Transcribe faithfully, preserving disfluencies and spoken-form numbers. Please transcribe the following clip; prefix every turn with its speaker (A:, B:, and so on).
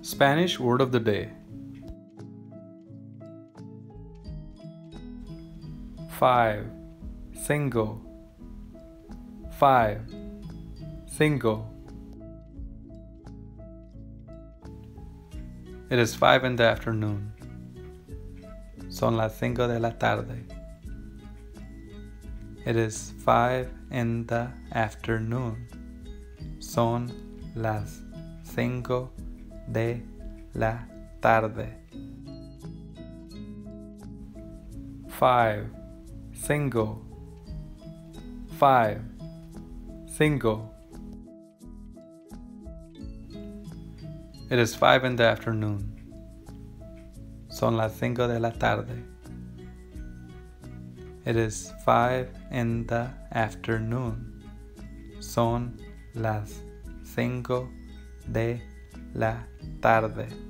A: Spanish word of the day. Five. Cinco. Five. Cinco. It is five in the afternoon. Son las cinco de la tarde. It is five in the afternoon. Son las cinco de la tarde. Five. Cinco. Five. Cinco. It is five in the afternoon. Son las cinco de la tarde. It is five in the afternoon. Son las cinco de la tarde.